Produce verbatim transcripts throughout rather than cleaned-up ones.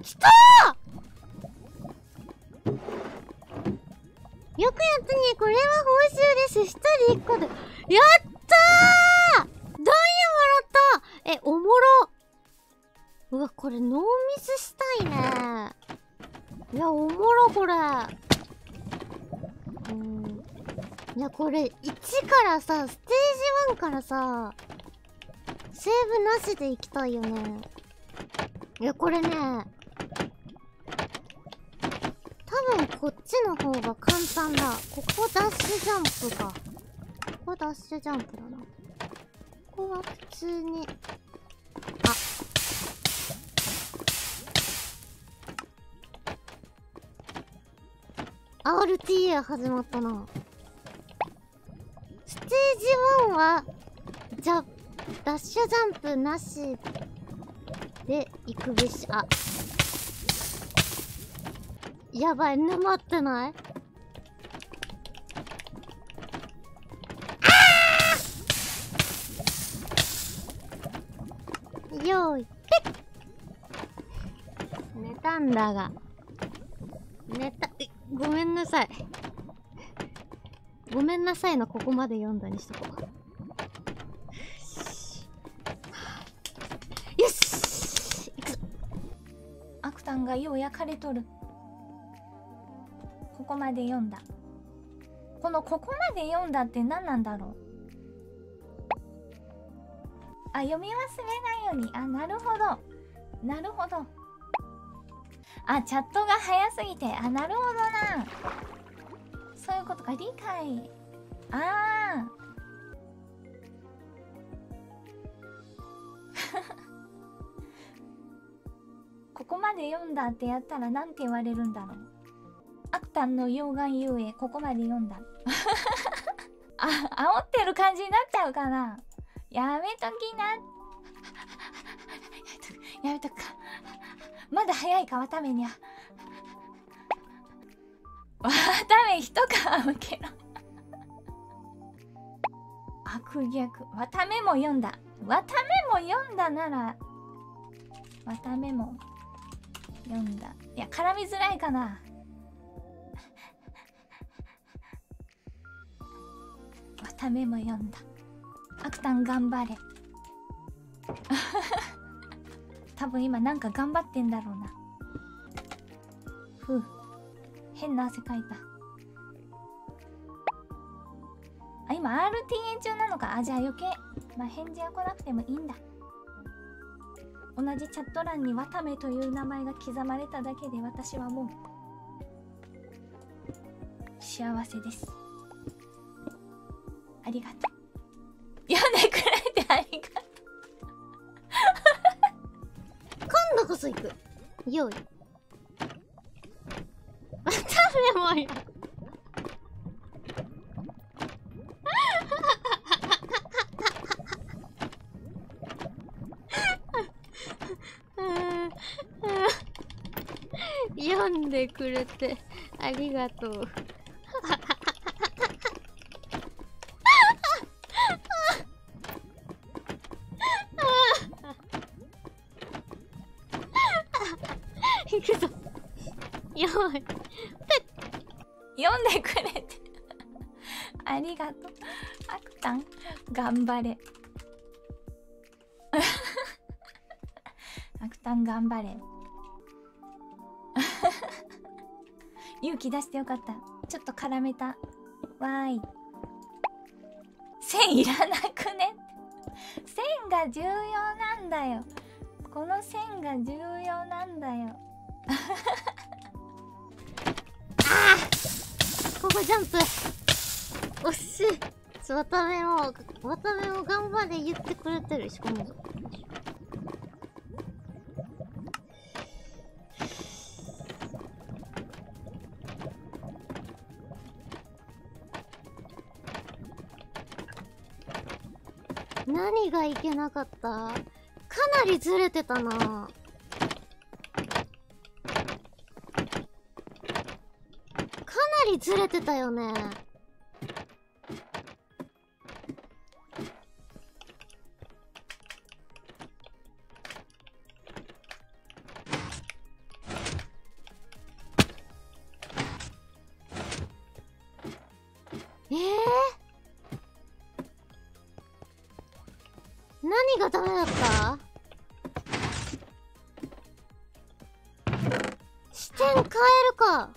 きたー。よくやったね。これは報酬です。ひとりいっこで。やったー。ダイヤもらった。え、おもろ。うわ、これノーミスしたいね。いや、おもろ、これ。うん。いや、これ、いちからさ、ステージワンからさ、セーブなしで行きたいよね。いや、これね、多分こっちの方が簡単だ。ここダッシュジャンプか。ここダッシュジャンプだな。ここは普通に、あ、アールティーエー 始まったな。ステージワンは、じゃ、ダッシュジャンプなしで行くべし。あ、やばい、沼ってない？あー！よーい、ペッ！寝たんだが。寝た、え、ごめんなさい。ごめんなさいのここまで読んだにしとこう。よし！行くぞ。 アクタンがよう焼かれとる。ここまで読んだ。このここまで読んだって何なんだろう。あ、読み忘れないように。あ、なるほどなるほど。あ、チャットが早すぎて。あ、なるほどな。そういうことか。理解。ああここまで読んだってやったらなんて言われるんだろう。アクタンの溶岩遊泳ここまで読んだあ、煽ってる感じになっちゃうかな。やめときなやめとくか。まだ早いか。わためにゃわため一皮むけろ悪逆。わためも読んだ。わためも読んだならわためも読んだ。いや、絡みづらいかな。わためも読んだ。アクタン頑張れ多分今なんか頑張ってんだろうな。ふう、変な汗かいた。あ、今 アールティーエー 中なのか。あ、じゃあ余計まあ返事は来なくてもいいんだ。同じチャット欄にわためという名前が刻まれただけで私はもう幸せです。ありがとう。読んでくれてありがとう今度こそ行く。よーい。わためもや。読んでくれてありがとういくぞ。よーい。 読んでくれてありがとう。アクタン頑張れアクタン頑張れ勇気出してよかった。ちょっと絡めた。わーい。線いらなくね。線が重要なんだよ。この線が重要なんだよあー、ここジャンプ惜しい。ちょ、わためもわためも頑張れ言ってくれてる。しかも何がいけなかった？かなりずれてたな。かなりずれてたよね。 何がダメだった？視点変えるか。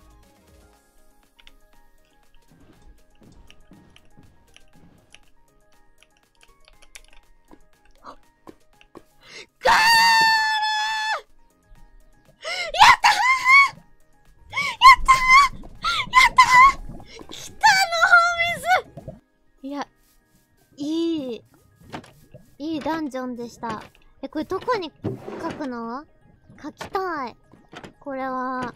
ガール！やったー！やったー！やったー！来たのホームズ！いや、いい、いいダンジョンでした。え、これどこに書くの？書きたい。これは、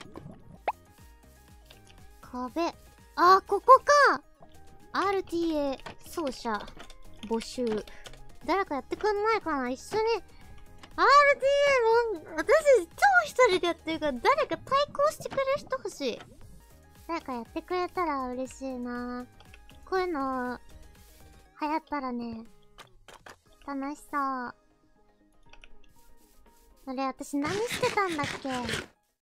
壁。あ、ここか！ アールティーエー 奏者、募集。誰かやってくんないかな？一緒に。アールティーエー も、私、超一人でやってるから、誰か対抗してくれる人欲しい。誰かやってくれたら嬉しいな。こういうの、流行ったらね、楽しそう。あれ、私何してたんだっけ？